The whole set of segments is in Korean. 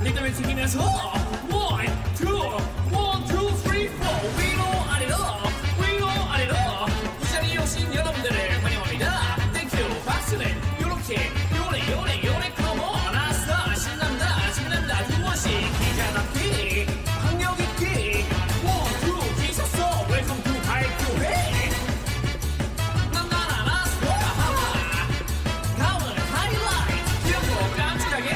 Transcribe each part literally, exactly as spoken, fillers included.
리듬을 튀기면서 one, two, one, two, three, four 위로 아래로 위로 아래로 이 자리에 오신 여러분들을 환영합니다. Thank you. 박수는 요렇게 요래 요래 요래 come on 아싸 신난다 신난다 두 번씩 기자답기 박력 있기 one, two 기셨어 welcome to 발표회 난나나나 스포하 다음은 하이라이트 귀엽고 깜찍하게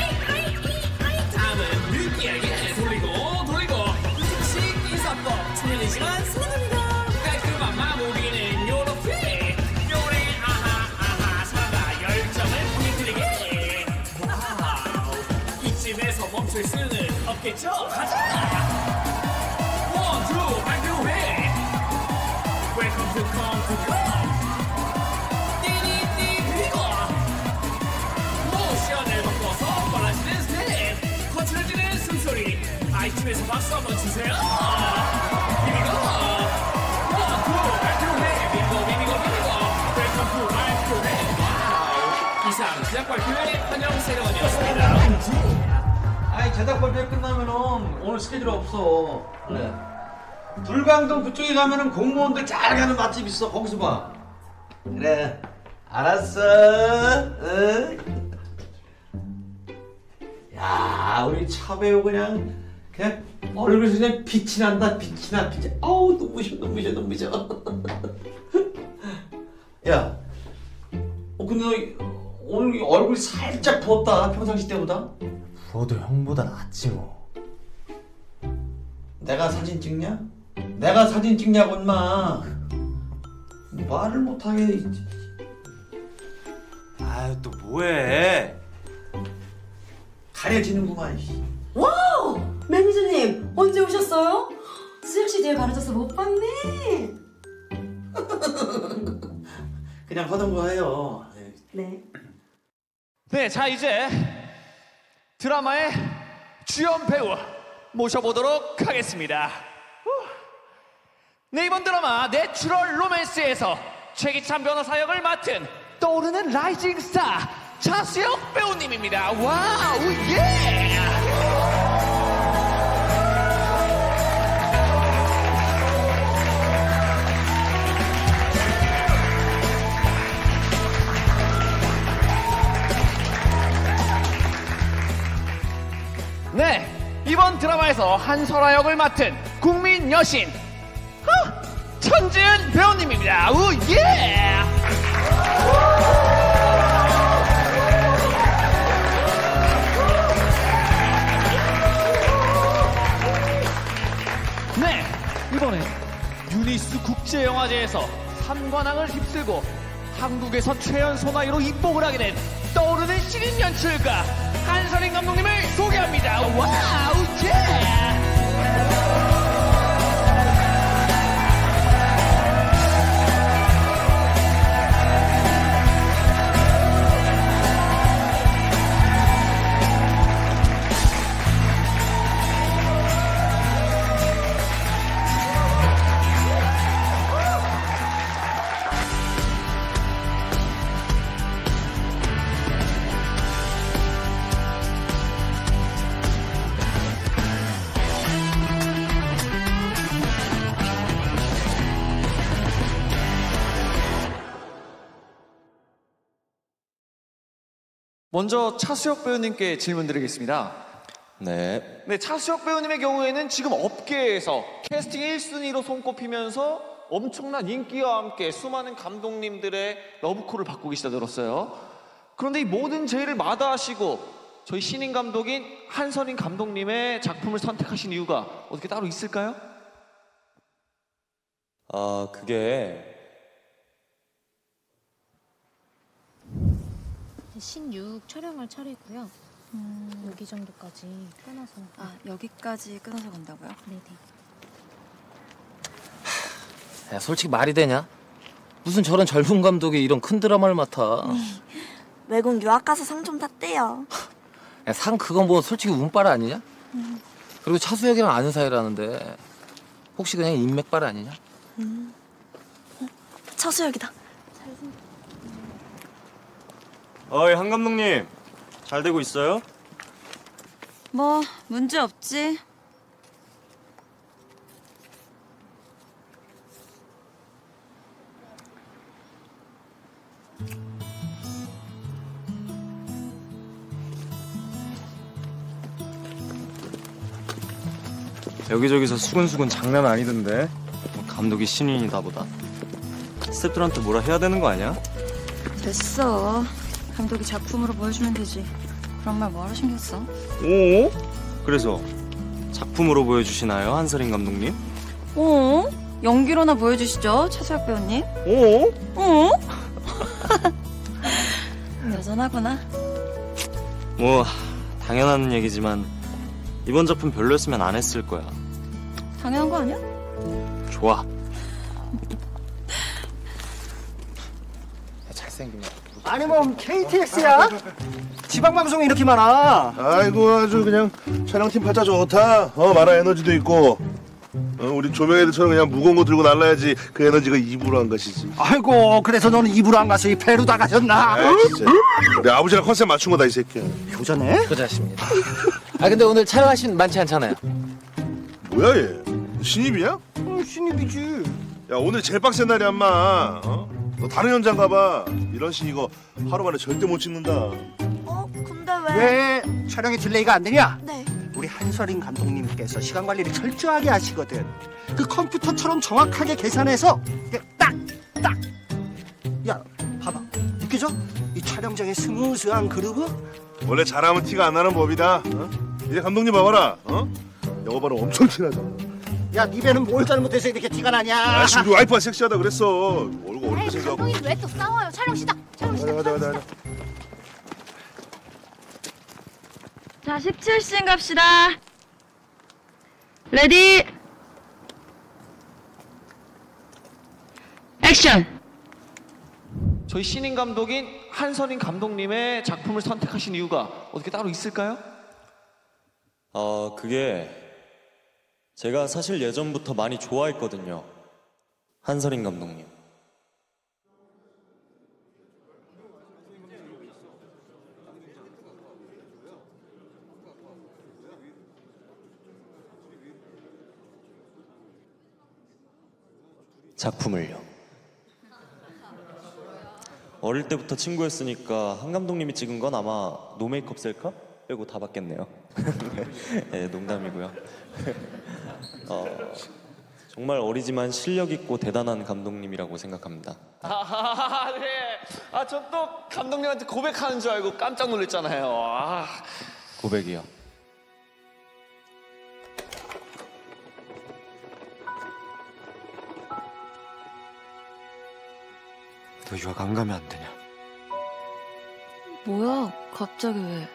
다음은 느끼하게 돌리고 돌리고 음식 인사법 초면이지만 사랑합니다. 깔끔한 마무리는 요렇게 요래 아하 아하 살아가 열정을 보여드리게 와우 이쯤에서 멈출 수는 없겠죠. 가자 원, 투 발표회 웰컴 투 컴 투 컴 띠리띠 그리고 모션을 바꿔서 빨라지는 스텝 거칠어지는 숨소리 아이쯤에서 박수 한번 주세요. 비비고 원, 투 발표회 비비고 비비고 비비고 웰컴 투 발표회 와우 이상 제작 발표회 환영 세레머니였습니다. 아니 제작 발표 끝나면은 오늘 스케줄 없어. 그래. 불광동 그쪽에 가면은 공무원들 잘 가는 맛집 있어. 거기서 봐. 그래. 알았어. 응? 야 우리 차 배우 그냥 그냥 얼굴에서 그냥 빛이 난다. 빛이 나. 빛이. 아우 눈부셔 눈부셔 눈부셔. 야. 어 근데 너 오늘 얼굴이 살짝 부었다. 평상시 때보다. 부어도 형보다 낫지 뭐. 내가 사진 찍냐? 내가 사진 찍냐고 인마. 말을 못하게. 아유 또 뭐해? 가려지는구만. 와우! 매니저님 언제 오셨어요? 수정씨 뒤에 가려져서 못 봤네. 그냥 하던 거 해요. 네. 네, 자 이제 드라마의 주연 배우 모셔보도록 하겠습니다. 네, 이번 드라마 내추럴 로맨스에서 최기찬 변호사 역을 맡은 떠오르는 라이징 스타 차수혁 배우님입니다. 와우, 예! 네, 이번 드라마에서 한설아 역을 맡은 국민 여신 어, 천지은 배우님입니다. 우 예! 네, 이번엔 유니스 국제영화제에서 삼관왕을 휩쓸고 한국에서 최연소나이로 입봉을 하게 된 떠오르는 신인 연출가 한선인 감독님을 소개합니다. 와우, 예! 먼저 차수혁 배우님께 질문 드리겠습니다. 네. 네, 차수혁 배우님의 경우에는 지금 업계에서 캐스팅 일 순위로 손꼽히면서 엄청난 인기와 함께 수많은 감독님들의 러브콜을 받고 계시다 들었어요. 그런데 이 모든 제의를 마다하시고 저희 신인 감독인 한선인 감독님의 작품을 선택하신 이유가 어떻게 따로 있을까요? 아 그게 신육 촬영할 차례고요. 음, 여기 정도까지 끊어서. 아, 여기까지 끊어서 간다고요? 네네. 야, 솔직히 말이 되냐? 무슨 저런 젊은 감독이 이런 큰 드라마를 맡아. 외국 유학 가서 상 좀 탔대요. 야, 상 그건 뭐 솔직히 운빨 아니냐? 음. 그리고 차수혁이랑 아는 사이라는데 혹시 그냥 인맥빨 아니냐? 음. 어, 차수혁이다. 어이 한 감독님 잘 되고 있어요? 뭐 문제 없지. 여기저기서 수근수근 장난 아니던데. 뭐 감독이 신인이다 보다. 스태프들한테 뭐라 해야 되는 거 아니야? 됐어. 감독이 작품으로 보여주면 되지. 그런 말 뭐하러 신경 써? 오? 그래서 작품으로 보여주시나요, 한서린 감독님? 어? 연기로나 보여주시죠, 차수혁 배우님. 오? 어? 여전하구나. 뭐 당연한 얘기지만 이번 작품 별로였으면 안 했을 거야. 당연한 거 아니야? 좋아. 잘생기네. 아니 뭐 케이티엑스야? 지방방송이 이렇게 많아. 아이고 아주 그냥 촬영팀 팔자 좋다. 어 마라 에너지도 있고. 어, 우리 조명 애들처럼 그냥 무거운 거 들고 날라야지 그 에너지가 입으로 안 가시지. 아이고 그래서 너는 입으로 안 가서 이 배로 다 가셨나? 아 진짜. 내 아버지랑 컨셉 맞춘 거다 이 새끼야. 효자네? 효자십니다. 아 근데 오늘 촬영하신 많지 않잖아요. 뭐야 얘? 신입이야? 어, 신입이지. 야 오늘 제일 빡센 날이야 인마. 어? 너 다른 현장 가봐. 이런 씬 이거 하루 만에 절대 못 찍는다. 어? 근데 왜? 왜 촬영이 딜레이가 안 되냐? 네. 우리 한서린 감독님께서 시간 관리를 철저하게 하시거든. 그 컴퓨터처럼 정확하게 계산해서 딱! 딱! 야 봐봐. 웃기죠? 이 촬영장의 스무스한 그루브? 원래 잘하면 티가 안 나는 법이다. 어? 이제 감독님 봐봐라. 어? 영어 발음 엄청 티나잖아. 야, 니 배는 뭘 잘못해서 이렇게 티가 나냐? 아, 지금 우리 와이프가 섹시하다 그랬어. 얼굴 어렵게 아이, 생겨갖고. 감독님 왜 또 싸워요? 촬영 시작! 촬영 시작! 가자, 가자, 가자. 자, 십칠 씬 갑시다. 레디. 액션. 저희 신인 감독인 한서린 감독님의 작품을 선택하신 이유가 어떻게 따로 있을까요? 어, 그게 제가 사실 예전부터 많이 좋아했거든요. 한서린 감독님. 작품을요. 어릴 때부터 친구였으니까 한 감독님이 찍은 건 아마 노 메이크업 셀카 빼고 다 봤겠네요. 네, 농담이고요. 어, 정말 어리지만 실력 있고 대단한 감독님이라고 생각합니다. 아, 네. 아, 저 또 감독님한테 고백하는 줄 알고 깜짝 놀랐잖아요. 아. 고백이요. 너 유학 안 가면 안 되냐? 뭐야? 갑자기 왜?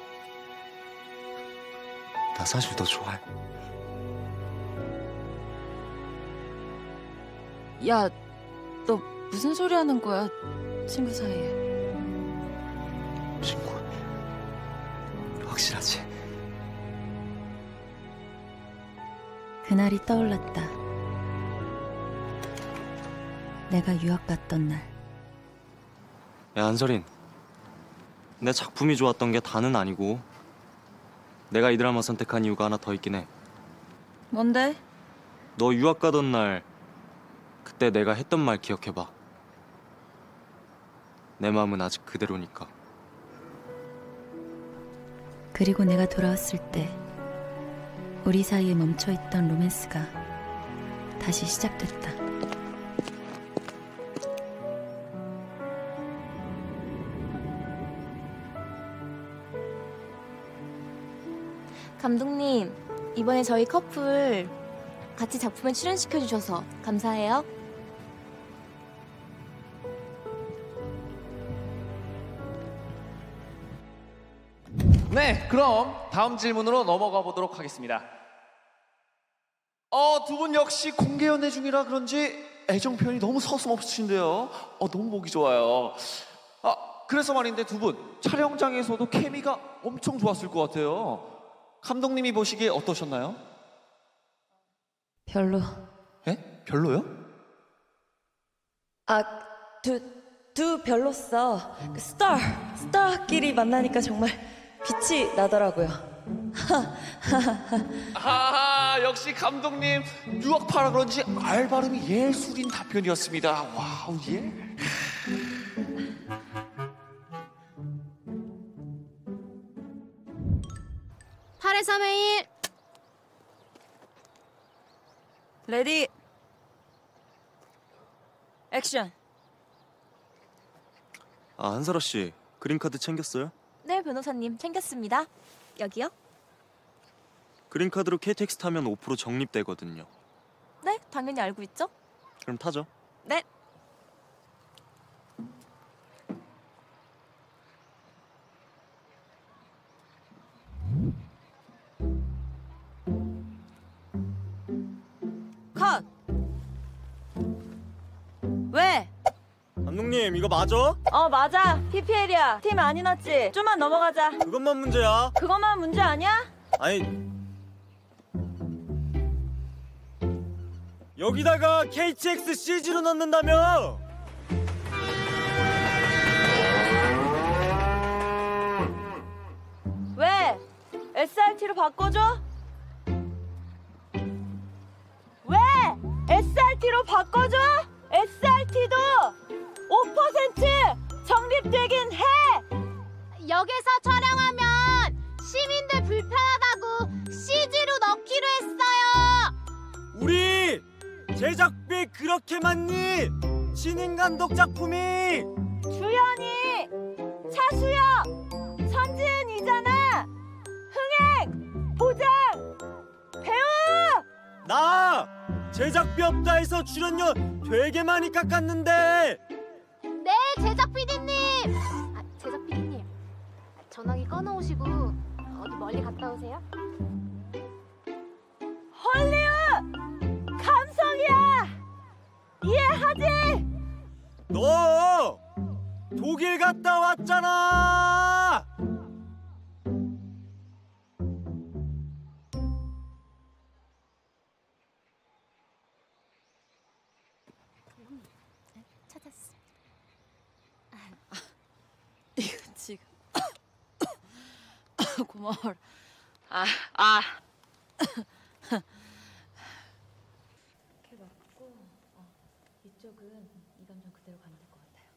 나 사실 너 좋아해. 야, 너 무슨 소리 하는 거야? 친구 사이에. 친구. 확실하지? 그날이 떠올랐다. 내가 유학 갔던 날. 야, 한서린. 내 작품이 좋았던 게 다는 아니고 내가 이 드라마 선택한 이유가 하나 더 있긴 해. 뭔데? 너 유학 가던 날 그때 내가 했던 말 기억해봐. 내 마음은 아직 그대로니까. 그리고 내가 돌아왔을 때 우리 사이에 멈춰있던 로맨스가 다시 시작됐다. 감독님, 이번에 저희 커플 같이 작품에 출연시켜주셔서 감사해요. 네, 그럼 다음 질문으로 넘어가 보도록 하겠습니다. 어, 두 분 역시 공개 연애 중이라 그런지 애정 표현이 너무 서슴없으신데요. 어, 너무 보기 좋아요. 아, 그래서 말인데 두 분 촬영장에서도 케미가 엄청 좋았을 것 같아요. 감독님이 보시기에 어떠셨나요? 별로. 예? 별로요? 아, 두, 두 별로써. 그 스타, 스타끼리 만나니까 정말 빛이 나더라고요. 아, 역시 감독님 유학파라 그런지 알 발음이 예술인 답변이었습니다. 와우, 예. 팔에 삼에 일. 레디. 액션. 아, 한설아 씨, 그린카드 챙겼어요? 네, 변호사님 챙겼습니다. 여기요? 그린카드로 케이티엑스 타면 오 퍼센트 적립되거든요. 네, 당연히 알고 있죠? 그럼 타죠. 네. 컷. 왜? 감독님, 이거 맞아? 어, 맞아. 피피엘이야. 팀 많이 났지? 좀만 넘어가자. 그것만 문제야. 그것만 문제 아니야? 아니, 여기다가 케이티엑스 씨지로 넣는다며? 왜? 에스알티로 바꿔줘? 왜? 에스알티로 바꿔줘? 에스알티도 오 퍼센트 적립되긴 해! 역에서 촬영하면 시민들 불편하다고 씨지로 넣기로 했어요. 우리 제작비 그렇게 많니? 신인 감독 작품이. 주연이 차수영, 선지은이잖아. 흥행, 보장, 배우. 나 제작비 없다 해서 출연료 되게 많이 깎았는데. 네, 제작 피디님. 아, 제작 피디님. 전화기 꺼놓으시고 어디 멀리 갔다 오세요. 헐리우드 감성이야. 이해하지? 너 독일 갔다 왔잖아. 찾았어. 이거 지금 고마워라. 아, 아. 이렇게 맞고 어, 이쪽은 이 감정 그대로 가면 될 것 같아요.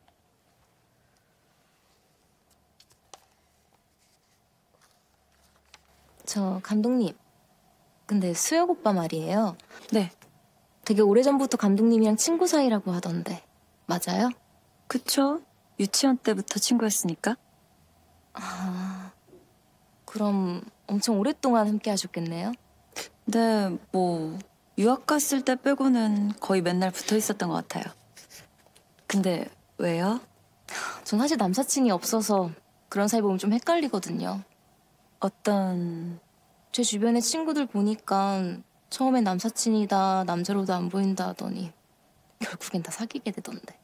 저 감독님. 근데 수혁 오빠 말이에요. 네. 되게 오래전부터 감독님이랑 친구 사이라고 하던데 맞아요? 그쵸. 유치원 때부터 친구였으니까. 아, 그럼 엄청 오랫동안 함께 하셨겠네요? 네, 뭐 유학 갔을 때 빼고는 거의 맨날 붙어 있었던 것 같아요. 근데 왜요? 전 사실 남사친이 없어서 그런 사이 보면 좀 헷갈리거든요. 어떤... 제 주변의 친구들 보니까 처음엔 남사친이다, 남자로도 안 보인다 하더니 결국엔 다 사귀게 되던데.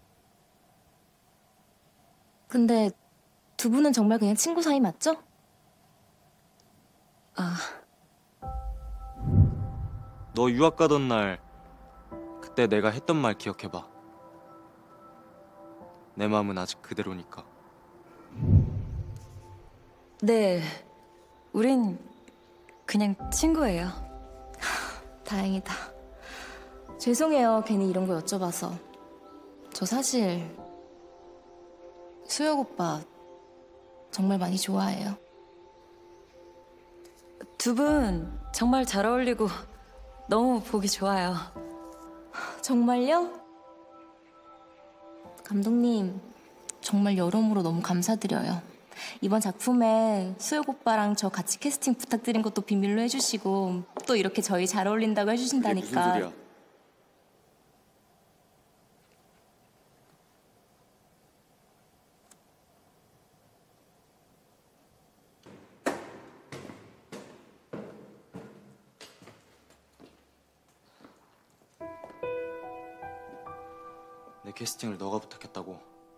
근데 두 분은 정말 그냥 친구 사이 맞죠? 아... 너 유학 가던 날 그때 내가 했던 말 기억해봐. 내 마음은 아직 그대로니까. 네, 우린 그냥 친구예요. 다행이다. 죄송해요, 괜히 이런 거 여쭤봐서. 저 사실 수혁 오빠 정말 많이 좋아해요. 두 분 정말 잘 어울리고 너무 보기 좋아요. 정말요? 감독님, 정말 여러모로 너무 감사드려요. 이번 작품에 수혁 오빠랑 저 같이 캐스팅 부탁드린 것도 비밀로 해주시고 또 이렇게 저희 잘 어울린다고 해주신다니까. 그게 무슨 소리야? 내 캐스팅을 너가 부탁했다고.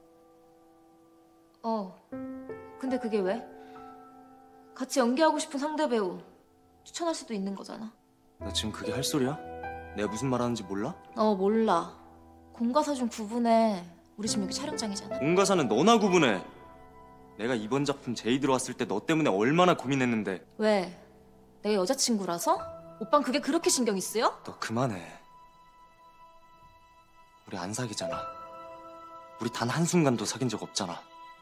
어, 근데 그게 왜? 같이 연기하고 싶은 상대 배우 추천할 수도 있는 거잖아. 너 지금 그게 할 소리야? 내가 무슨 말 하는지 몰라? 어, 몰라. 공과사 중 구분해. 우리 지금 여기 촬영장이잖아. 공과사는 너나 구분해. 내가 이번 작품 제의 들어왔을 때 너 때문에 얼마나 고민했는데. 왜? 내가 여자친구라서? 오빤 그게 그렇게 신경이 쓰여? 너 그만해. 우리 안 사귀잖아. 우리 단 한순간도 사귄 적 없잖아.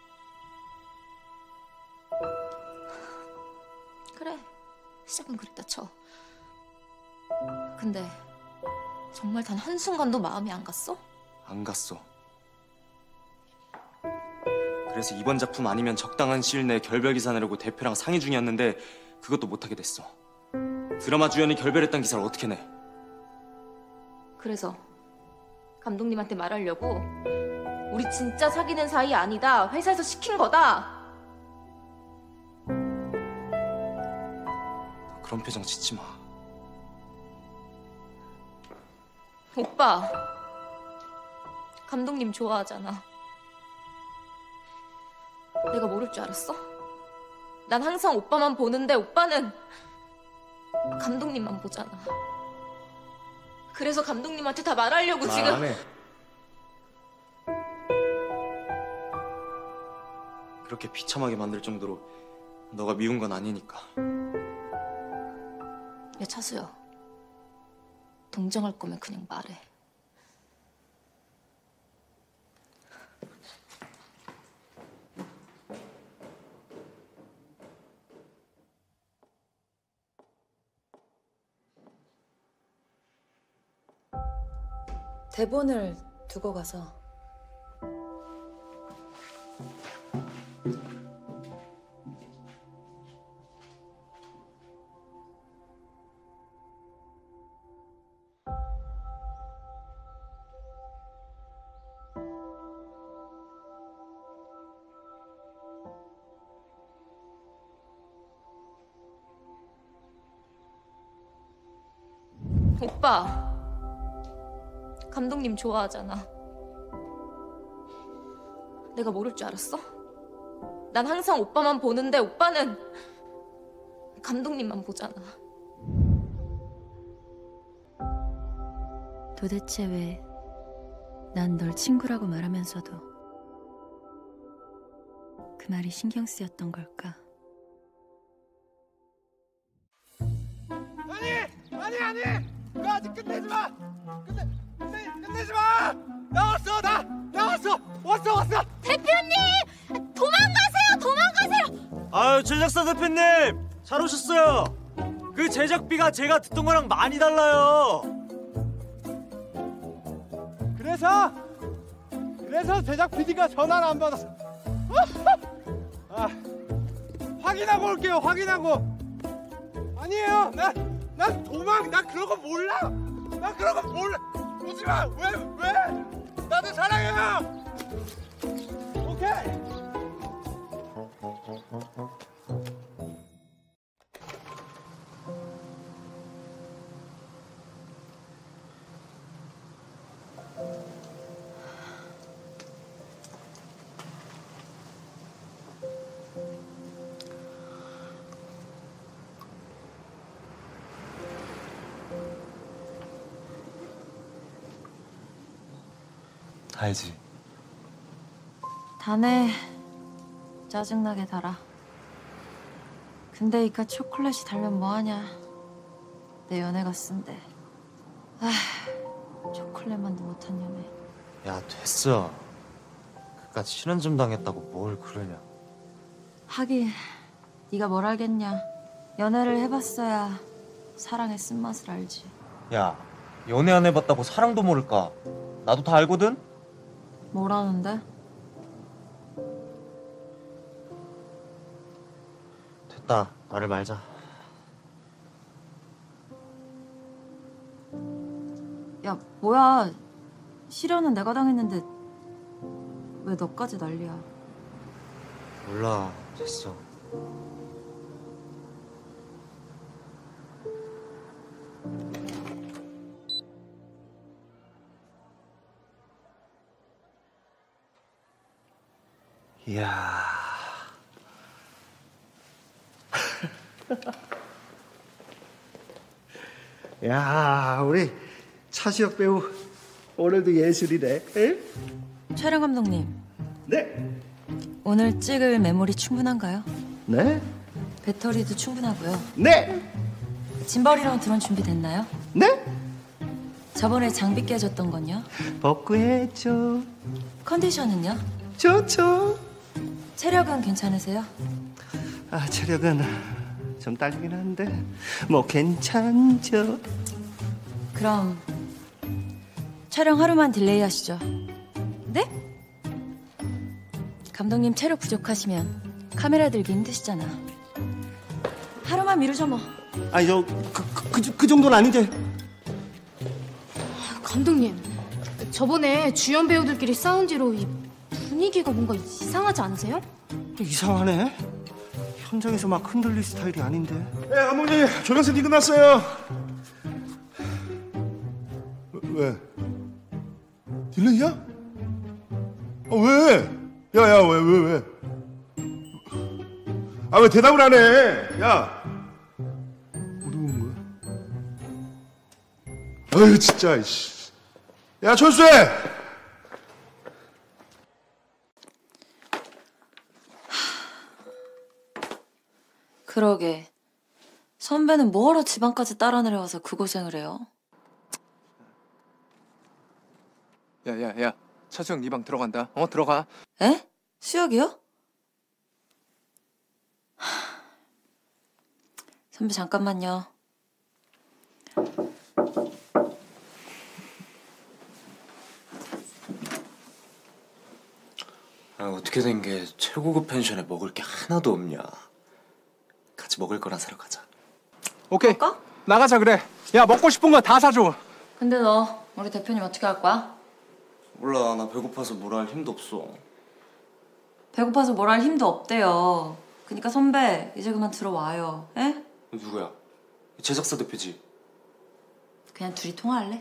그래, 시작은 그랬다 쳐. 근데 정말 단 한순간도 마음이 안 갔어? 안 갔어. 그래서 이번 작품 아니면 적당한 시일 내에 결별 기사 내려고 대표랑 상의 중이었는데 그것도 못하게 됐어. 드라마 주연이 결별했단 기사를 어떻게 내? 그래서 감독님한테 말하려고 우리 진짜 사귀는 사이 아니다. 회사에서 시킨 거다. 그런 표정 짓지 마. 오빠, 감독님 좋아하잖아. 내가 모를 줄 알았어? 난 항상 오빠만 보는데 오빠는 감독님만 보잖아. 그래서 감독님한테 다 말하려고 말 지금. 안 해. 그렇게 비참하게 만들 정도로 너가 미운 건 아니니까. 야 차수야, 동정할 거면 그냥 말해. 대본을 두고 가서. 오빠, 감독님 좋아하잖아. 내가 모를 줄 알았어? 난 항상 오빠만 보는데 오빠는 감독님만 보잖아. 도대체 왜 난 널 친구라고 말하면서도 그 말이 신경 쓰였던 걸까? 아니! 아니 아니! 그거 아직 끝내지 마! 끝내, 끝내, 끝내지 마! 나왔어! 나! 나왔어! 왔어 왔어! 대표님! 도망가세요! 도망가세요! 아유 제작사 대표님 잘 오셨어요. 그 제작비가 제가 듣던 거랑 많이 달라요. 그래서 그래서 제작 피디가 전화를 안 받았어. 아, 확인하고 올게요. 확인하고. 아니에요. 난 난 도망. 나 그런 거 몰라. 나 그런 거 몰라. 오지 마. 왜 왜? 나도 사랑해요. 오케이. 알지? 다네. 짜증나게 달아. 근데 이깟 초콜릿이 달면 뭐하냐. 내 연애가 쓴데. 아, 초콜릿만도 못한 연애. 야 됐어. 그깟 실현좀 당했다고 뭘 그러냐. 하긴 네가 뭘 알겠냐. 연애를 해봤어야 사랑의 쓴맛을 알지. 야 연애 안 해봤다고 사랑도 모를까. 나도 다 알거든. 뭐라는데? 됐다. 말을 말자. 야 뭐야. 실현은 내가 당했는데 왜 너까지 난리야. 몰라. 됐어. 이야. 야, 우리 차수혁 배우 오늘도 예술이네. 에? 촬영 감독님. 네. 오늘 찍을 메모리 충분한가요? 네? 배터리도 충분하고요. 네! 짐벌이랑 드론 준비됐나요? 네? 저번에 장비 깨졌던 건요? 복구했죠. 컨디션은요? 좋죠. 체력은 괜찮으세요? 아, 체력은 좀 딸리긴 한데 뭐 괜찮죠. 그럼 촬영 하루만 딜레이 하시죠. 네? 감독님 체력 부족하시면 카메라 들기 힘드시잖아. 하루만 미루죠 뭐. 아니 저 그 그, 그, 그 정도는 아닌데. 감독님, 저번에 주연 배우들끼리 싸운 뒤로 이 분위기가 뭔가 이상하지 않으세요? 이상하네. 현장에서 막 흔들릴 스타일이 아닌데. 예, 감독님 조명 세팅 끝났어요. 왜? 딜레이야? 아 왜? 야야 왜 왜 왜? 아 왜 대답을 안 해? 야 어디 보는 거야? 아유 진짜 이씨. 야 철수해. 그러게. 선배는 뭐하러 지방까지 따라 내려와서 그 고생을 해요? 야야야, 차수영 네 방 들어간다. 어 들어가. 에? 수혁이요? 선배 잠깐만요. 아, 어떻게 된 게 최고급 펜션에 먹을 게 하나도 없냐. 같이 먹을 거나 사러 가자. 오케이. 나가자 그래. 야 먹고 싶은 거 다 사줘. 근데 너 우리 대표님 어떻게 할 거야? 몰라, 나 배고파서 뭘 할 힘도 없어. 배고파서 뭘 할 힘도 없대요. 그니까 선배 이제 그만 들어와요. 에? 누구야? 제작사 대표지. 그냥 둘이 통화할래?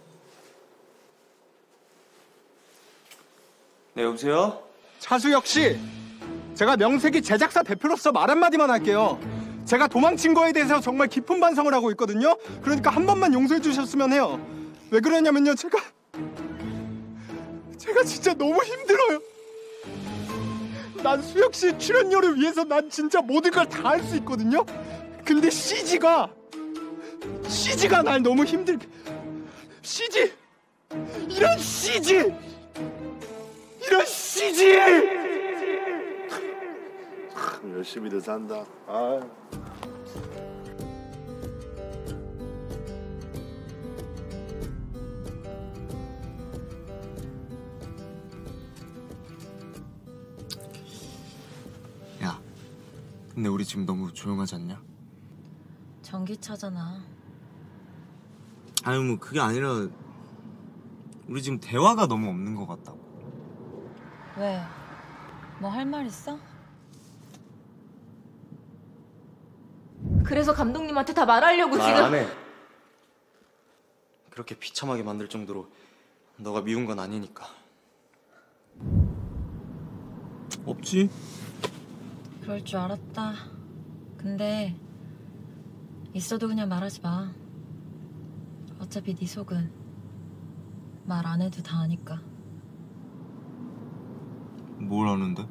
네, 여보세요? 차수혁 씨, 제가 명색이 제작사 대표로서 말 한마디만 할게요. 제가 도망친 거에 대해서 정말 깊은 반성을 하고 있거든요. 그러니까 한 번만 용서해 주셨으면 해요. 왜 그러냐면요, 제가 제가 진짜 너무 힘들어요. 난 수혁 씨 출연료를 위해서 난 진짜 모든 걸 다 할 수 있거든요. 근데 씨지가 씨지가 날 너무 힘들게. 씨지, 이런 씨지, 이런 씨지. 열심히들 산다. 아. 야, 근데 우리 지금 너무 조용하지 않냐? 전기차잖아. 아니 뭐 그게 아니라 우리 지금 대화가 너무 없는 것 같다고. 왜? 뭐 할 말 있어? 그래서 감독님한테 다 말하려고 말 지금. 안 해. 그렇게 비참하게 만들 정도로 너가 미운 건 아니니까. 없지? 그럴 줄 알았다. 근데 있어도 그냥 말하지 마. 어차피 네 속은 말 안 해도 다 아니까. 뭘 아는데?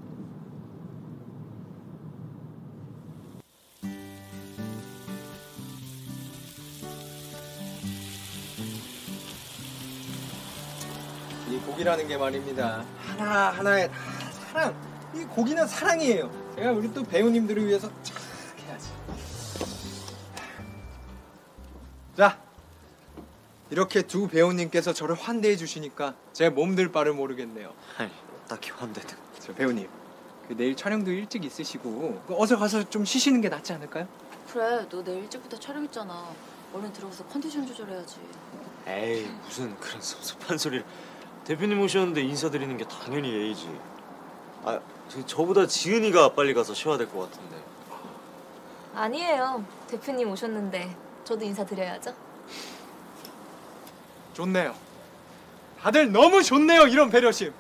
이 곡이라는 게 말입니다. 하나 하나의 다 사랑. 이 곡이는 사랑이에요. 제가 우리 또 배우님들을 위해서 착 해야지. 자, 이렇게 두 배우님께서 저를 환대해 주시니까 제 몸둘 바를 모르겠네요. 아니, 딱히 환대는. 저 배우님, 그 내일 촬영도 일찍 있으시고 그 어서 가서 좀 쉬시는 게 낫지 않을까요? 그래, 너 내일 일찍부터 촬영 있잖아. 얼른 들어가서 컨디션 조절해야지. 에이, 무슨 그런 섭섭한 소리를. 대표님 오셨는데 인사드리는 게 당연히 예의지. 아, 저, 저보다 지은이가 빨리 가서 쉬어야 될 것 같은데. 아니에요. 대표님 오셨는데 저도 인사드려야죠. 좋네요. 다들 너무 좋네요. 이런 배려심.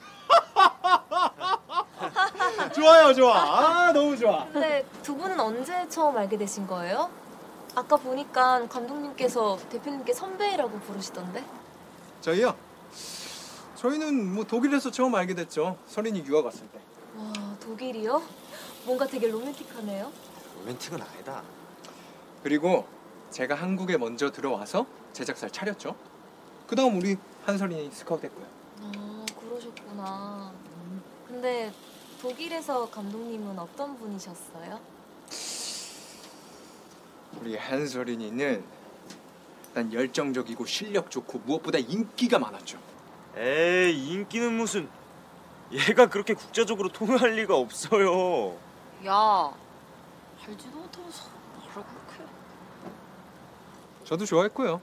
좋아요, 좋아. 아, 너무 좋아. 근데 두 분은 언제 처음 알게 되신 거예요? 아까 보니까 감독님께서 대표님께 선배라고 부르시던데. 저희요? 저희는 뭐 독일에서 처음 알게 됐죠. 서린이 유학 왔을 때. 와, 독일이요? 뭔가 되게 로맨틱하네요. 로맨틱은 아니다. 그리고 제가 한국에 먼저 들어와서 제작사를 차렸죠. 그 다음 우리 한설이 스카우트 했고요. 아, 그러셨구나. 근데 독일에서 감독님은 어떤 분이셨어요? 우리 한설이는 난 열정적이고 실력 좋고 무엇보다 인기가 많았죠. 에이, 인기는 무슨. 얘가 그렇게 국제적으로 통할 리가 없어요. 야, 알지도 못하면서 말을 그렇게 해. 저도 좋아했고요.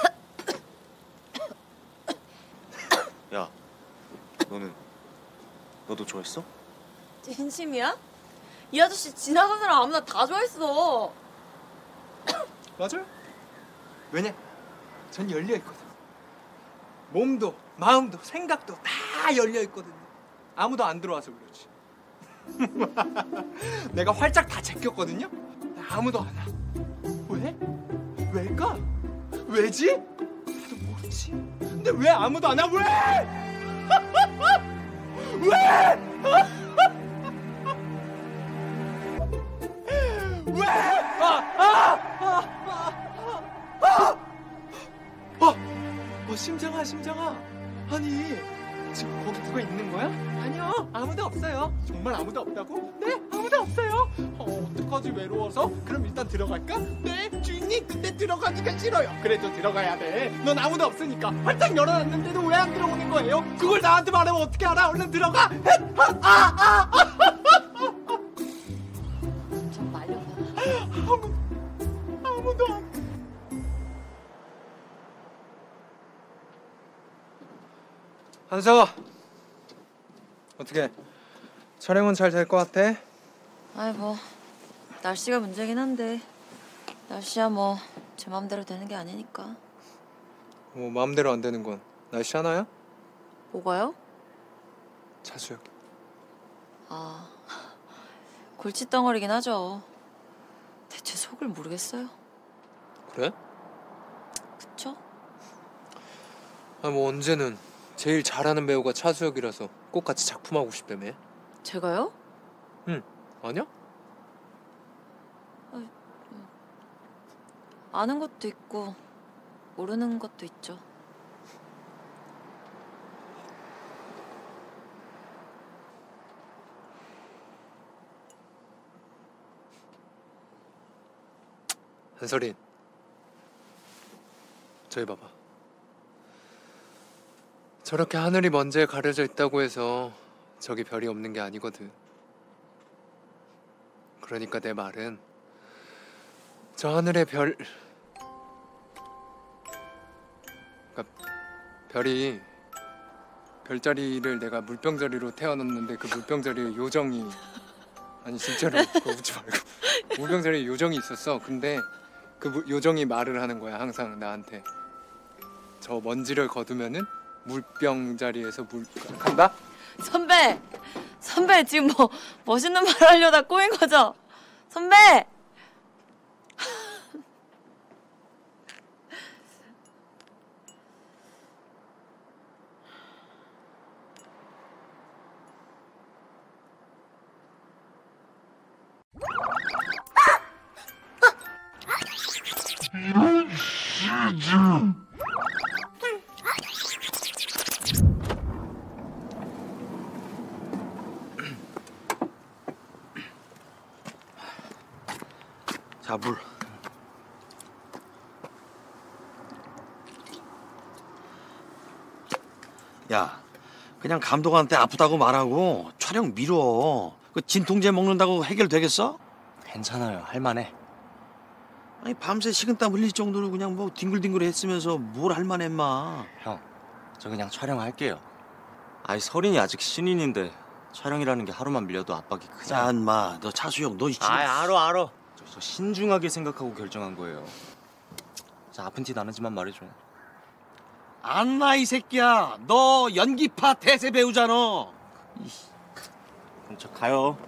야, 너는 너도 좋아했어? 진심이야? 이 아저씨 지나가는 사람 아무나 다 좋아했어. 맞아요. 왜냐? 전 열려있거든. 몸도 마음도 생각도 다 열려있거든요. 아무도 안 들어와서 그렇지. 내가 활짝 다 제꼈거든요. 아무도 안 와. 왜? 왜일까? 왜지? 나도 모르지. 근데 왜 아무도 안 와? 왜? 왜? 왜? 아! 아! 아! 아! 아! 어, 심장아, 심장아. 아니, 지금 거기 누가 있는 거야? 아니요, 아무도 없어요. 정말 아무도 없다고? 네, 아무도 없어요. 어, 어떡하지, 외로워서? 그럼 일단 들어갈까? 네, 주인님, 근데 들어가기가 싫어요. 그래도 들어가야 돼. 넌 아무도 없으니까. 활짝 열어놨는데도 왜 안 들어오는 거예요? 그걸 나한테 말하면 어떻게 알아? 얼른 들어가. 아, 아, 아. 좀 말려봐. 아무, 아무도 안. 한서, 어떻게 촬영은 잘 될 것 같아? 아이 뭐 날씨가 문제긴 한데 날씨야 뭐 제 맘대로 되는 게 아니니까. 뭐 마음대로 안 되는 건 날씨 하나야? 뭐가요? 차수혁. 아, 골칫덩어리긴 하죠. 대체 속을 모르겠어요. 그래? 그쵸? 아 뭐 언제는 제일 잘하는 배우가 차수혁이라서 꼭 같이 작품하고 싶다며. 제가요? 응. 아니야? 아는 것도 있고 모르는 것도 있죠. 한설인, 저기 봐봐. 저렇게 하늘이 먼지에 가려져 있다고 해서 저기 별이 없는 게 아니거든. 그러니까 내 말은 저 하늘의 별, 그러니까 별이 별자리를 내가 물병자리로 태어났는데 그 물병자리에 요정이, 아니 진짜로 그거 웃지 말고, 물병자리에 요정이 있었어. 근데 그 무- 요정이 말을 하는 거야 항상 나한테. 저 먼지를 거두면은 물병자리에서 물 간다? 선배! 선배 지금 뭐 멋있는 말 하려다 꼬인 거죠? 선배! 자, 물. 야, 그냥 감독한테 아프다고 말하고 촬영 미뤄. 그 진통제 먹는다고 해결되겠어? 괜찮아요. 할만해. 아니 밤새 식은땀 흘릴 정도로 그냥 뭐 뒹굴뒹굴 했으면서 뭘 할만해 인마. 형, 저 그냥 촬영할게요. 아이 서린이 아직 신인인데 촬영이라는 게 하루만 밀려도 압박이 크잖아. 야 인마, 너 차수영 너 이 아이 알어 알어. 저, 저 신중하게 생각하고 결정한 거예요. 자, 아픈 티 나는지만 말해줘. 안나 이 새끼야. 너 연기파 대세 배우잖아. 그럼 저 가요.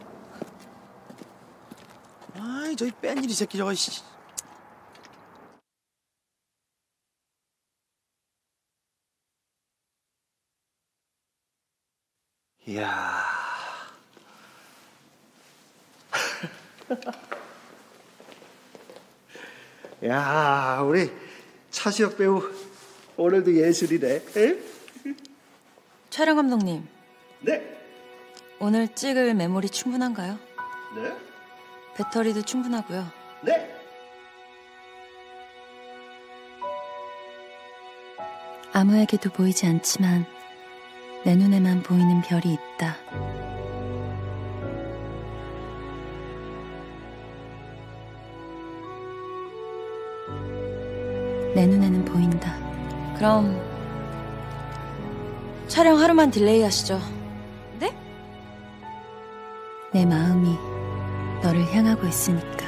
아이 저기 뺀일이 새끼 저거 씨. 이야, 야, 우리 차수혁 배우 오늘도 예술이네. 에? 촬영 감독님. 네. 오늘 찍을 메모리 충분한가요? 네. 배터리도 충분하고요. 네. 아무에게도 보이지 않지만 내 눈에만 보이는 별이 있다. 내 눈에는 보인다. 그럼 촬영 하루만 딜레이 하시죠. 네? 내 마음이 너를 향하고 있으니까.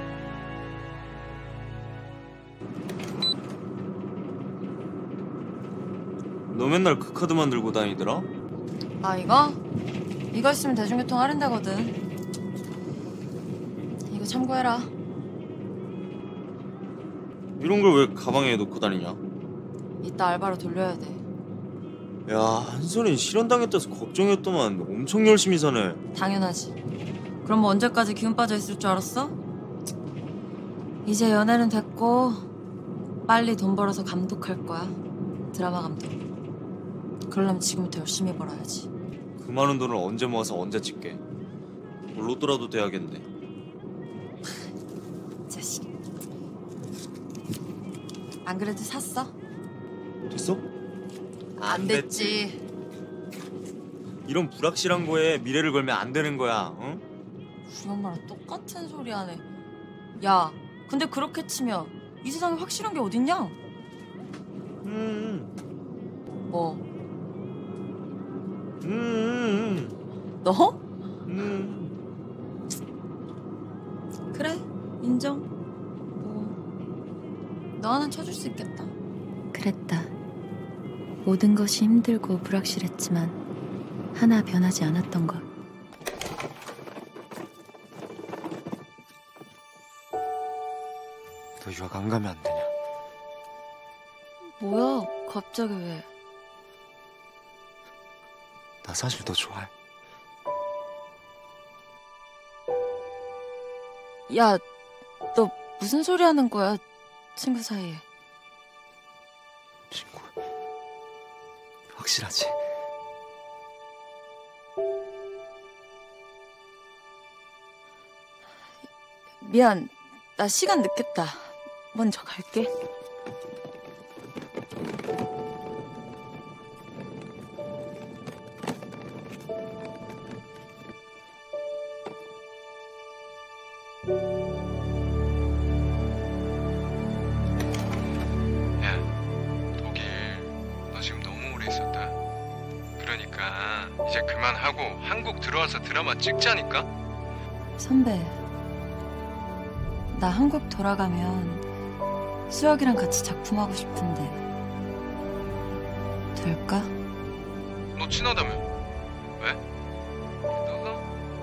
너 맨날 그 카드만 들고 다니더라? 아 이거? 이거 있으면 대중교통 할인되거든. 이거 참고해라. 이런 걸 왜 가방에 넣고 다니냐? 이따 알바로 돌려야 돼. 야, 한솔이 실현당했다서 걱정했더만 엄청 열심히 사네. 당연하지. 그럼 뭐 언제까지 기운 빠져 있을 줄 알았어? 이제 연애는 됐고 빨리 돈 벌어서 감독할 거야. 드라마 감독. 그러려면 지금부터 열심히 벌어야지. 그 많은 돈을 언제 모아서 언제 찍게? 로또라도 돼야겠네. 자식. 안 그래도 샀어? 됐어? 안 됐지. 이런 불확실한 거에 미래를 걸면 안 되는 거야. 응? 우리 엄마랑 똑같은 소리 하네. 야, 근데 그렇게 치면 이 세상에 확실한 게 어딨냐? 음. 뭐? 음. 너? 음. 그래, 인정. 뭐, 너 하나 쳐줄 수 있겠다. 그랬다. 모든 것이 힘들고 불확실했지만 하나 변하지 않았던 것. 너 유학 안 가면 안 되냐? 뭐야, 갑자기 왜? 나 사실 너 좋아해. 야, 너 무슨 소리 하는 거야, 친구 사이에. 친구. 확실하지? 미안, 나 시간 늦겠다. 먼저 갈게. 야, 독일 너 지금 너무 오래 있었다. 그러니까 이제 그만하고 한국 들어와서 드라마 찍자니까? 선배, 나 한국 돌아가면 수혁이랑 같이 작품하고 싶은데 될까? 너 친하다며? 왜? 떠서?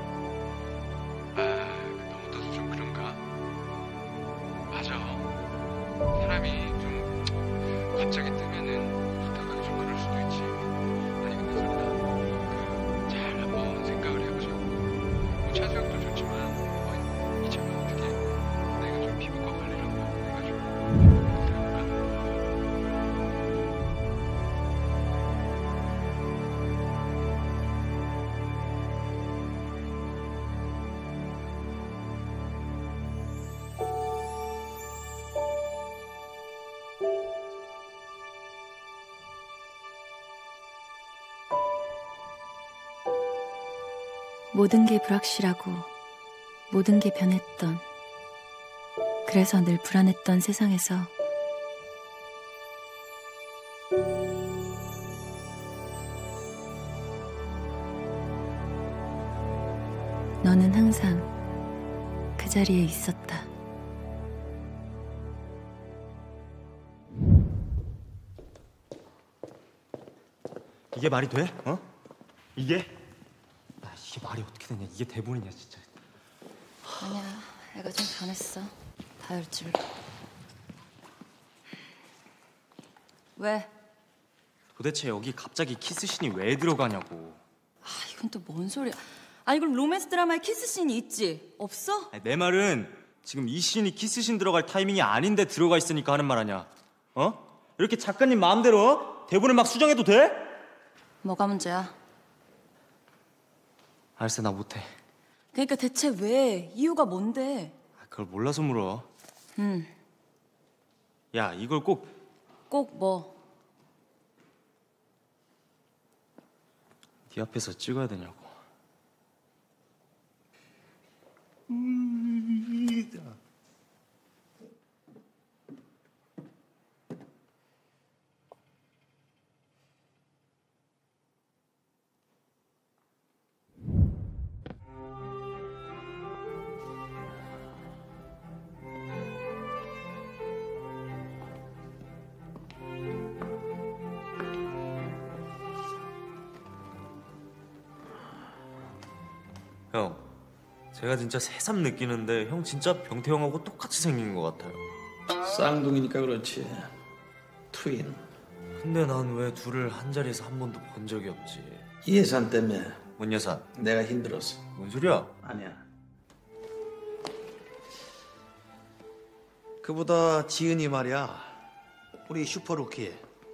아, 너무 떠서 좀 그런가? 맞아. 사람이 좀 갑자기 뜨면은 있다가 좀 그럴 수도 있지. 아니 근데 소리나 그 잘 한번 생각을 해보자고. 뭐 차수혁도 좋지만 어, 이참에 어떻게 내가 좀 피부과 관리를 한번 해가지고 모든 게 불확실하고 모든 게 변했던, 그래서 늘 불안했던 세상에서 너는 항상 그 자리에 있었다. 이게 말이 돼? 어? 이게? 아, 이게 말이 어떻게 되냐? 이게 대본이냐 진짜. 아니야, 애가 좀 변했어. 다혈질. 왜? 도대체 여기 갑자기 키스신이 왜 들어가냐고. 아, 이건 또 뭔 소리야. 아니 그럼 로맨스 드라마에 키스씬이 있지? 없어? 아니, 내 말은 지금 이 씬이 키스씬 들어갈 타이밍이 아닌데 들어가 있으니까 하는 말 아니야. 어? 이렇게 작가님 마음대로 대본을 막 수정해도 돼? 뭐가 문제야? 알았어, 나 못해. 그러니까 대체 왜? 이유가 뭔데? 그걸 몰라서 물어. 음, 야, 이걸 꼭 꼭 뭐? 네 앞에서 찍어야 되냐고. 형, 제가 진짜 새삼 느끼는데 형 진짜 병태형하고 똑같이 생긴 것 같아요. 쌍둥이니까 그렇지. 트윈. 근데 난 왜 둘을 한 자리에서 한 번도 본 적이 없지? 이 예산 때문에. 뭔 예산? 내가 힘들었어. 뭔 소리야? 아니야. 그보다 지은이 말이야. 우리 슈퍼루키.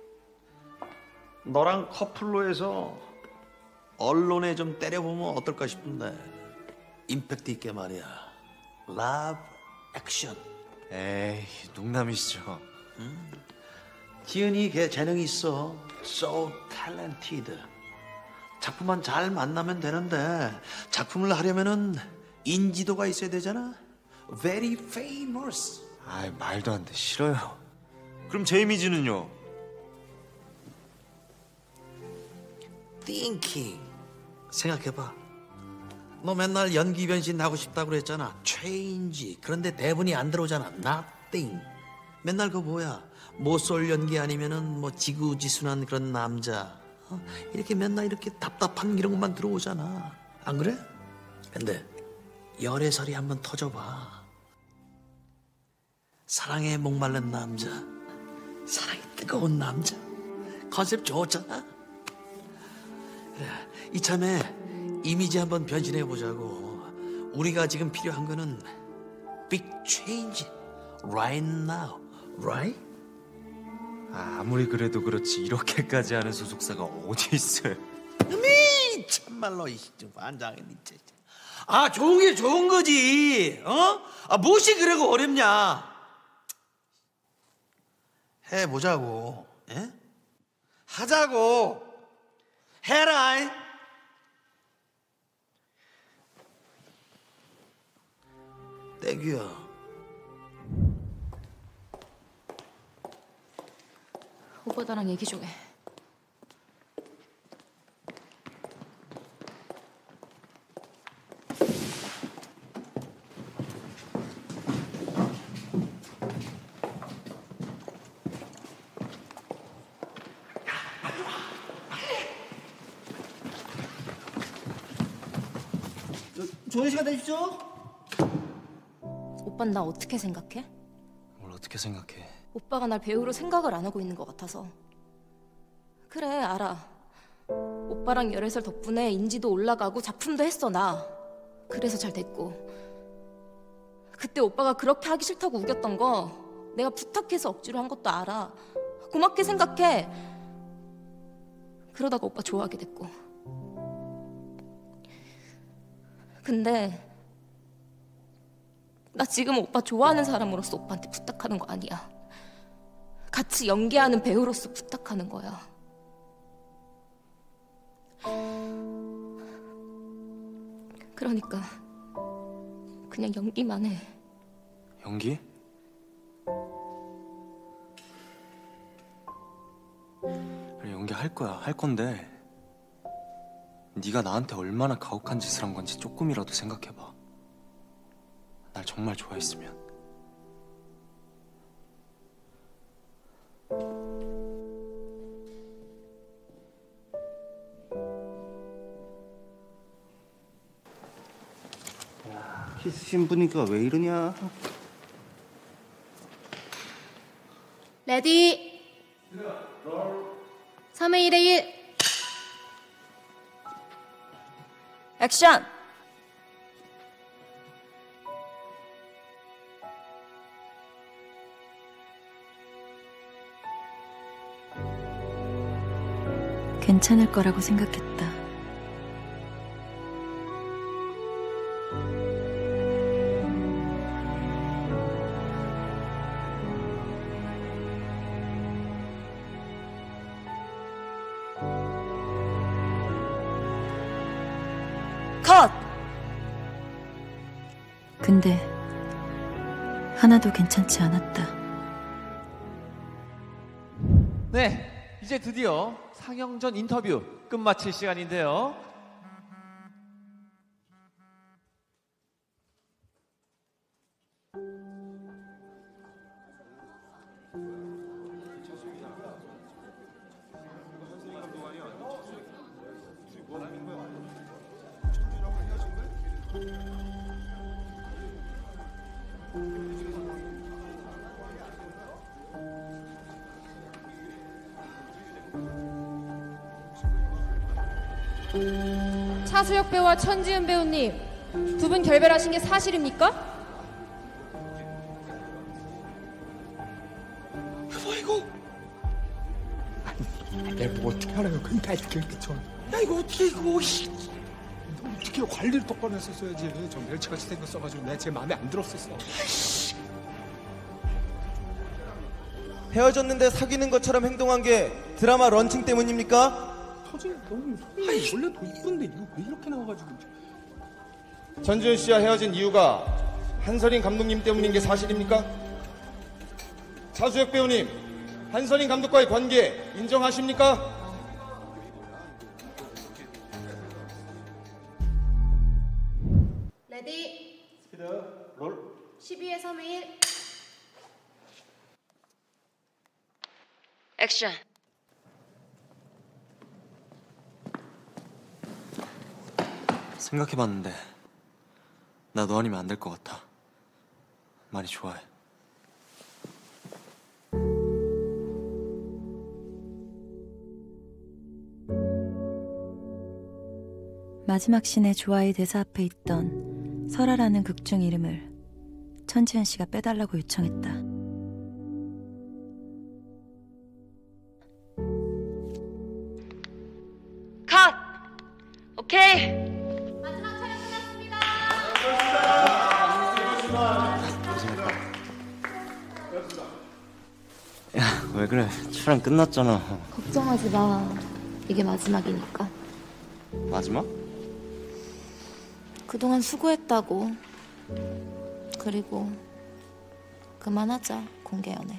너랑 커플로 해서 언론에 좀 때려보면 어떨까 싶은데. 임팩트 있게 말이야. 러브 액션. 에이, 농담이시죠. 음. 지은이 걔 재능이 있어. So talented. 작품만 잘 만나면 되는데 작품을 하려면은 인지도가 있어야 되잖아. Very famous. 아이, 말도 안 돼. 싫어요. 그럼 제 이미지는요? Thinking. 생각해봐. 너 맨날 연기 변신 하고 싶다고 그랬잖아. Change. 그런데 대본이 안 들어오잖아. Nothing. 맨날 그거 뭐야? 모쏠 연기 아니면은 뭐 지구지순한 그런 남자. 어? 이렇게 맨날 이렇게 답답한 이런 것만 들어오잖아. 안 그래? 근데 열애설이 한번 터져봐. 사랑에 목마른 남자. 사랑이 뜨거운 남자. 컨셉 좋잖아. 그래, 이참에 이미지 한번 변신해 보자고. 우리가 지금 필요한 거는 big change right now, right? 아, 아무리 그래도 그렇지 이렇게까지 하는 소속사가 어디 있어요? 미 참말로 이 반장님 진짜. 아, 좋은 게 좋은 거지. 어? 아, 무엇이 그래고 어렵냐? 해 보자고. 예? 하자고. 해라. 땡큐야. 오빠 나랑 얘기 좀 해. 좋은 시간 되십시오. 오빠는 나 어떻게 생각해? 뭘 어떻게 생각해? 오빠가 날 배우로 생각을 안 하고 있는 것 같아서. 그래, 알아. 오빠랑 열애설 덕분에 인지도 올라가고 작품도 했어, 나. 그래서 잘 됐고. 그때 오빠가 그렇게 하기 싫다고 우겼던 거 내가 부탁해서 억지로 한 것도 알아. 고맙게 생각해. 그러다가 오빠 좋아하게 됐고. 근데 나 지금 오빠 좋아하는 사람으로서 오빠한테 부탁하는 거 아니야. 같이 연기하는 배우로서 부탁하는 거야. 그러니까 그냥 연기만 해. 연기? 그래, 연기 할 거야. 할 건데 네가 나한테 얼마나 가혹한 짓을 한 건지 조금이라도 생각해봐. 날 정말 좋아했으면. 키스씬 분위기가 왜 이러냐? 레디. 삼 회 일 회 일. 액션! 괜찮을 거라고 생각했다. 컷! 근데 하나도 괜찮지 않았다. 네, 이제 드디어 상영전 인터뷰 끝마칠 시간인데요. 차수혁 배우와 천지은 배우님, 두 분 결별하신 게 사실입니까? 여보 이거 내가 뭐 어떻게 알아요? 그러니까 이렇게 이렇게 저. 야 이거 어떻게 이거 씨. 너 어떻게 관리를 똑바로 했었어야지. 저 멸치같이 생겼어가지고 내가 제 마음에 안 들었었어. 헤어졌는데 사귀는 것처럼 행동한 게 드라마 런칭 때문입니까? 터진이 너무 아이 원래 더 이쁜데 이거 왜 이렇게 나와가지고. 전지현 씨와 헤어진 이유가 한서린 감독님 때문인 게 사실입니까? 차수혁 배우님, 한서린 감독과의 관계 인정하십니까? 레디 스피드 롤 십이의 삼의 일 액션. 생각해봤는데 나 너 아니면 안 될 것 같아. 많이 좋아해. 마지막 씬의 좋아의 대사 앞에 있던 설아라는 극중 이름을 천지현 씨가 빼달라고 요청했다. 컷! 오케이! 마지막 촬영 끝났습니다. 야, 왜 그래? 촬영 끝났잖아. 걱정하지 마. 이게 마지막이니까. 마지막? 그동안 수고했다고. 그리고 그만하자, 공개 연애.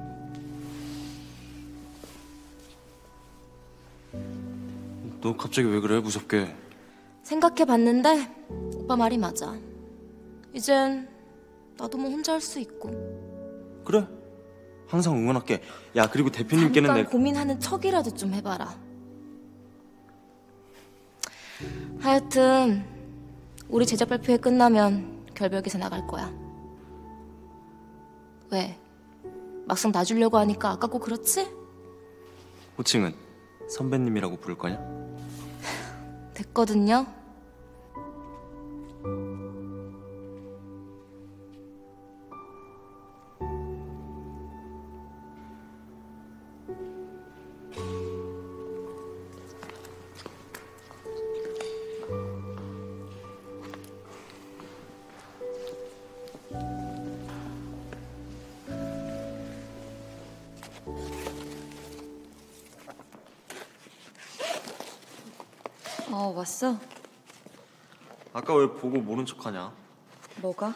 너 갑자기 왜 그래? 무섭게. 생각해봤는데 오빠 말이 맞아. 이젠 나도 뭐 혼자 할 수 있고. 그래. 항상 응원할게. 야, 그리고 대표님께는 잠깐 내... 고민하는 척이라도 좀 해봐라. 하여튼 우리 제작 발표회 끝나면 결별 기사 나갈 거야. 왜? 막상 놔주려고 하니까 아깝고 그렇지? 호칭은 선배님이라고 부를 거냐? 됐거든요. 어, 왔어? 아까 왜 보고 모른 척하냐? 뭐가?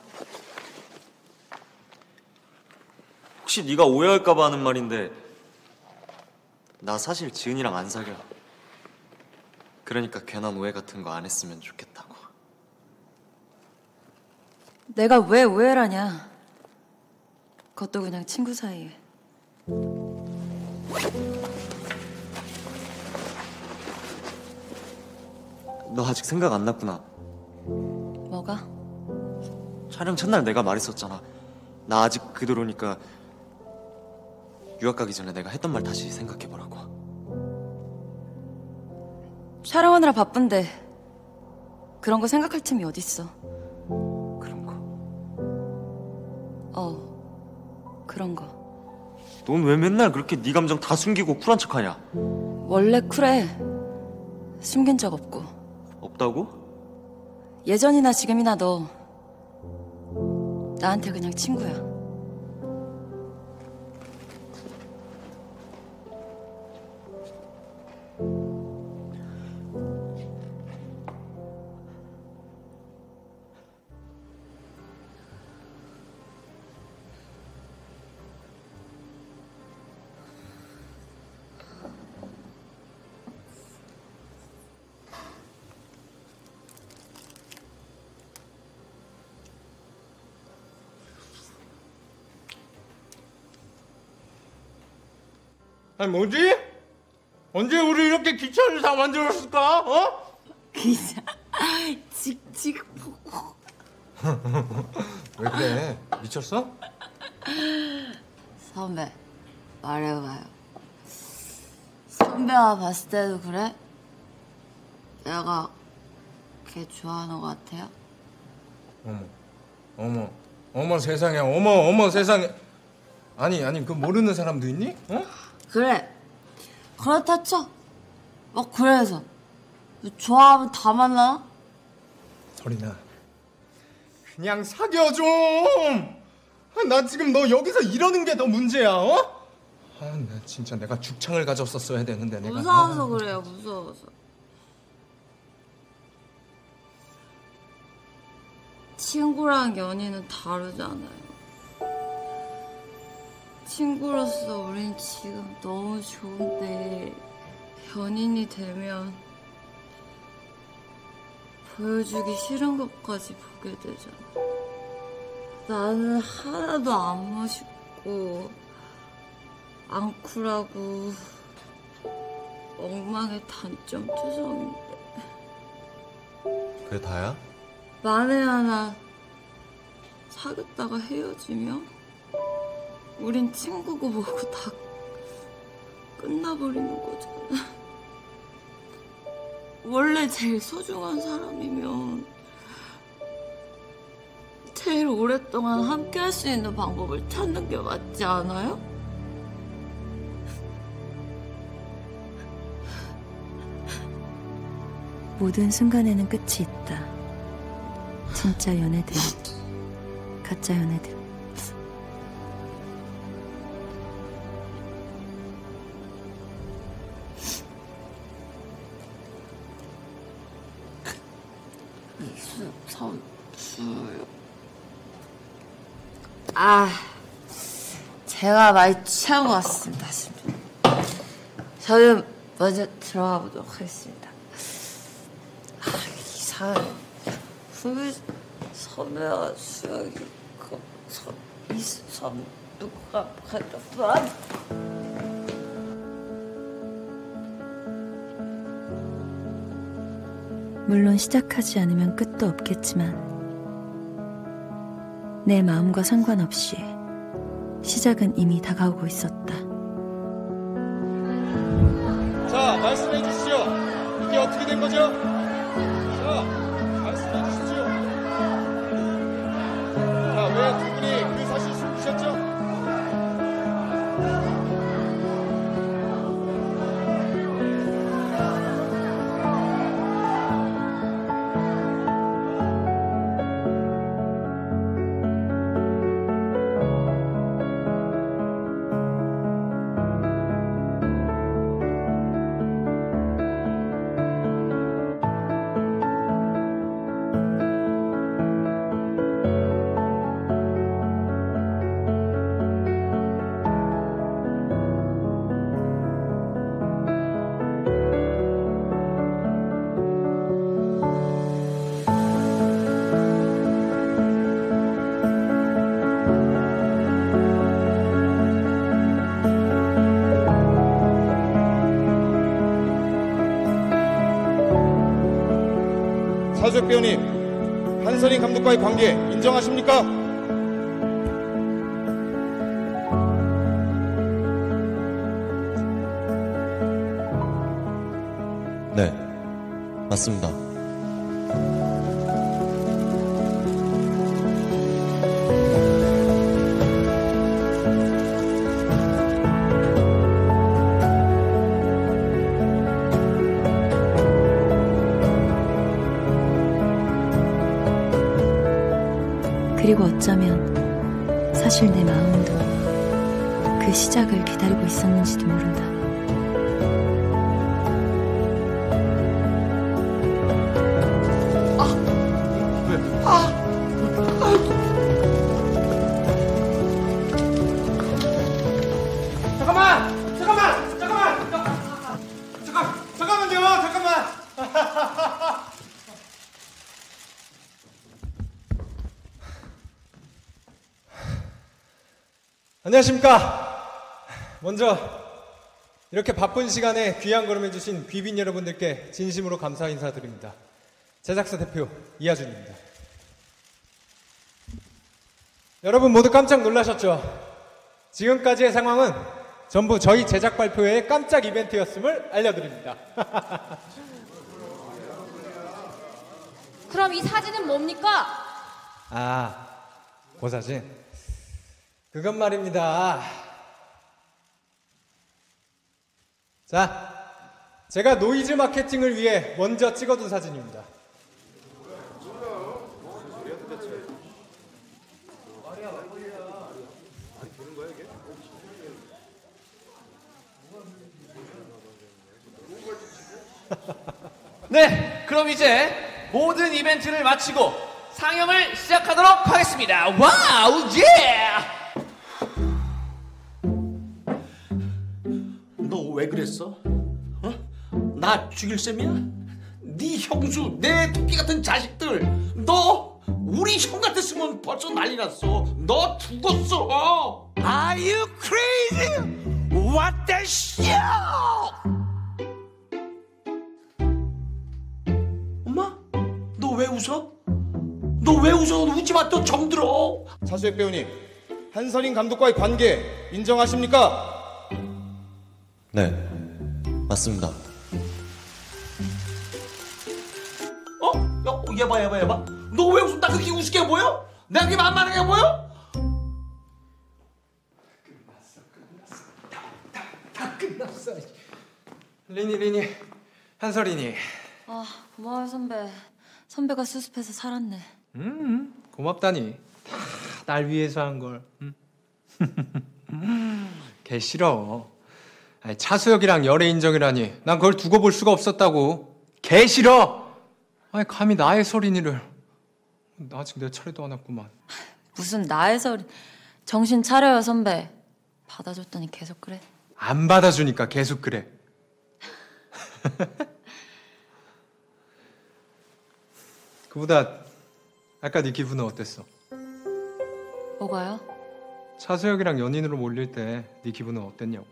혹시 네가 오해할까 봐 하는 말인데 나 사실 지은이랑 안 사겨. 그러니까 괜한 오해 같은 거 안 했으면 좋겠다고. 내가 왜 오해라냐? 그것도 그냥 친구 사이에. 너 아직 생각 안 났구나. 뭐가? 촬영 첫날 내가 말했었잖아. 나 아직 그대로니까 유학 가기 전에 내가 했던 말 다시 생각해보라고. 촬영하느라 바쁜데 그런 거 생각할 틈이 어딨어. 그런 거? 어, 그런 거. 넌 왜 맨날 그렇게 네 감정 다 숨기고 쿨한 척하냐? 원래 쿨해. 숨긴 적 없고. 없다고? 예전이나 지금이나 너 나한테 그냥 친구야. 아니 뭐지? 언제 우리 이렇게 기차를 다 만들었을까? 어? 기차 칙칙 포고. 왜 그래? 미쳤어? 선배 말해봐요. 선배가 봤을 때도 그래? 내가 걔 좋아하는 것 같아요? 어머 어머 어머 세상에 어머 어머 세상에. 아니 아니 그 모르는 사람도 있니? 어? 그래 그렇다 쳐. 뭐 그래서 좋아하면 다 만나? 설이나 그냥 사겨 좀. 나 지금 너 여기서 이러는 게 더 문제야. 어? 아, 나 진짜 내가 죽창을 가졌었어야 되는데 내가. 무서워서 그래요. 무서워서. 친구랑 연인은 다르잖아요. 친구로서 우린 지금 너무 좋은데 연인이 되면 보여주기 싫은 것까지 보게 되잖아. 나는 하나도 안 멋있고 안 쿨하고 엉망의 단점 투성인데 그게 다야? 만에 하나 사귀었다가 헤어지면 우린 친구고 뭐고 다 끝나버리는 거잖아. 원래 제일 소중한 사람이면 제일 오랫동안 함께 할 수 있는 방법을 찾는 게 맞지 않아요? 모든 순간에는 끝이 있다. 진짜 연애들, 가짜 연애들. 이십삼 아, 제가 많이 취한 것 같습니다. 저는 먼저 들어가 보도록 하겠습니다. 아, 이상해. 후배 선배가 수영이 그 이십삼 누가 가졌더라? 물론 시작하지 않으면 끝도 없겠지만 내 마음과 상관없이 시작은 이미 다가오고 있었다. 자, 말씀해 주시죠. 이게 어떻게 된 거죠? 자, 말씀해 주시죠. 자, 왜 두 분이 그 사실 숨기셨죠? 사주혁 배우님, 한선인 감독과의 관계 인정하십니까? 네, 맞습니다. 그리고 어쩌면 사실 내 마음도 그 시작을 기다리고 있었는지도 모른다. 잠깐만! 잠깐만! 잠깐만! 잠깐! 잠깐만요! 잠깐만! 안녕하십니까? 먼저 이렇게 바쁜 시간에 귀한 걸음 해주신 귀빈 여러분들께 진심으로 감사 인사드립니다. 제작사 대표 이하준입니다. 여러분 모두 깜짝 놀라셨죠? 지금까지의 상황은 전부 저희 제작 발표회의 깜짝 이벤트였음을 알려드립니다. 그럼 이 사진은 뭡니까? 아, 그 사진? 그건 말입니다. 자, 제가 노이즈 마케팅을 위해 먼저 찍어둔 사진입니다. 네, 그럼 이제 모든 이벤트를 마치고 상영을 시작하도록 하겠습니다. 와우, 예! 너 왜 그랬어? 어? 나 죽일 셈이야? 네 형수, 내 토끼 같은 자식들, 너 우리 형 같았으면 벌써 난리 났어. 너 죽었어. Are you crazy? What the shit? 엄마? 너 왜 웃어? 너 왜 웃어? 웃지 마, 또 정들어. 차수혁 배우님, 한서린 감독과의 관계 인정하십니까? 네, 맞습니다. 어? 야, 얘 봐, 얘 봐, 얘 봐. 너 왜 웃어? 나 그렇게 우습게 보여? 내가 그렇게 만만하게 보여? 다 끝났어. 리니, 리니, 한서린이. 아, 고마워요 선배. 선배가 수습해서 살았네. 음, 고맙다니. 다 날 위해서 한 걸. 음. 걔 싫어. 아니, 차수혁이랑 열애 인정이라니. 난 그걸 두고 볼 수가 없었다고. 걔 싫어. 아니, 감히 나의 서린이를. 나 아직 내 차례도 안 왔구만. 무슨 나의 소리. 정신 차려요 선배. 받아줬더니 계속 그래. 안 받아주니까 계속 그래. 그보다 아까 네 기분은 어땠어? 뭐가요? 차수혁이랑 연인으로 몰릴 때 네 기분은 어땠냐고.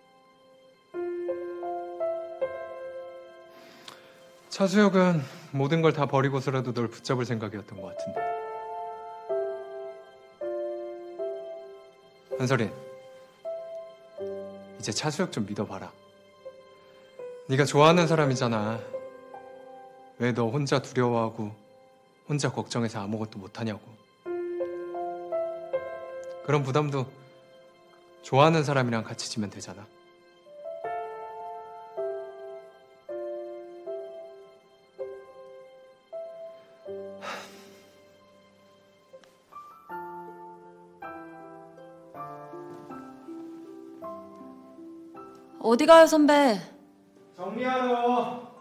차수혁은 모든 걸 다 버리고서라도 널 붙잡을 생각이었던 것 같은데. 한설인, 이제 차수혁 좀 믿어봐라. 네가 좋아하는 사람이잖아. 왜 너 혼자 두려워하고 혼자 걱정해서 아무것도 못하냐고. 그런 부담도 좋아하는 사람이랑 같이 지면 되잖아. 어디 가요 선배? 정리하러.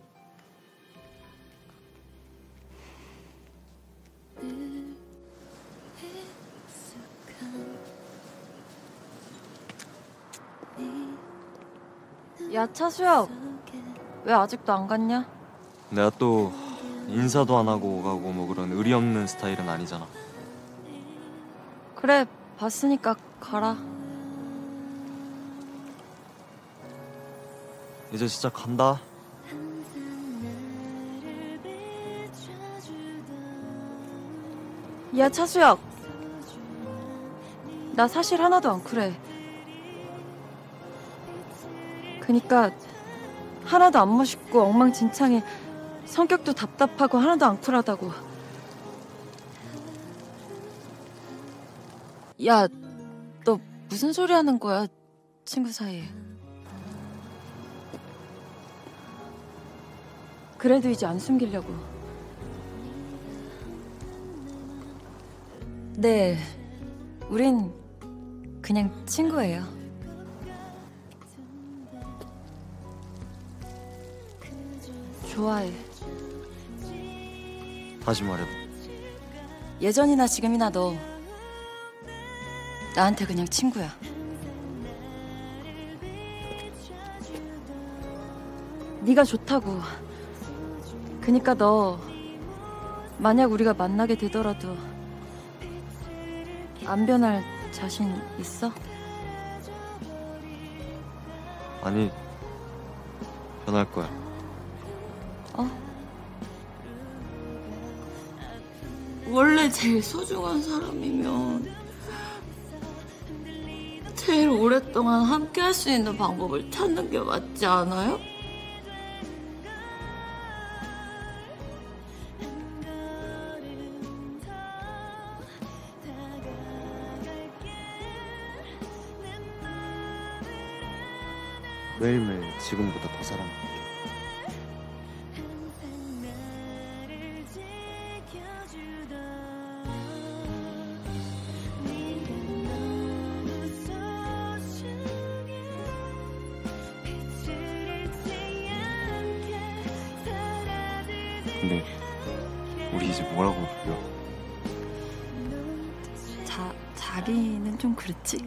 야 차수혁, 왜 아직도 안 갔냐? 내가 또 인사도 안 하고 가고 뭐 그런 의리 없는 스타일은 아니잖아. 그래, 봤으니까 가라. 이제 진짜 간다. 야 차수혁, 나 사실 하나도 안 그래. 그니까 하나도 안 멋있고 엉망진창해. 성격도 답답하고 하나도 안 쿨하다고. 야, 너 무슨 소리 하는 거야, 친구 사이에. 그래도 이제 안 숨기려고. 네, 우린 그냥 친구예요. 좋아해. 다시 말해봐. 예전이나 지금이나 너 나한테 그냥 친구야. 네가 좋다고. 그니까 너 만약 우리가 만나게 되더라도 안 변할 자신 있어? 아니, 변할 거야. 어? 원래 제일 소중한 사람이면 제일 오랫동안 함께 할 수 있는 방법을 찾는 게 맞지 않아요? 매일매일 지금보다 더 사랑할게. 근데 우리 이제 뭐라고 불러? 자, 자기는 좀 그렇지?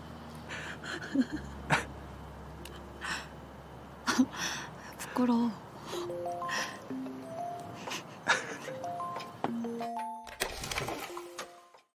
부끄러워.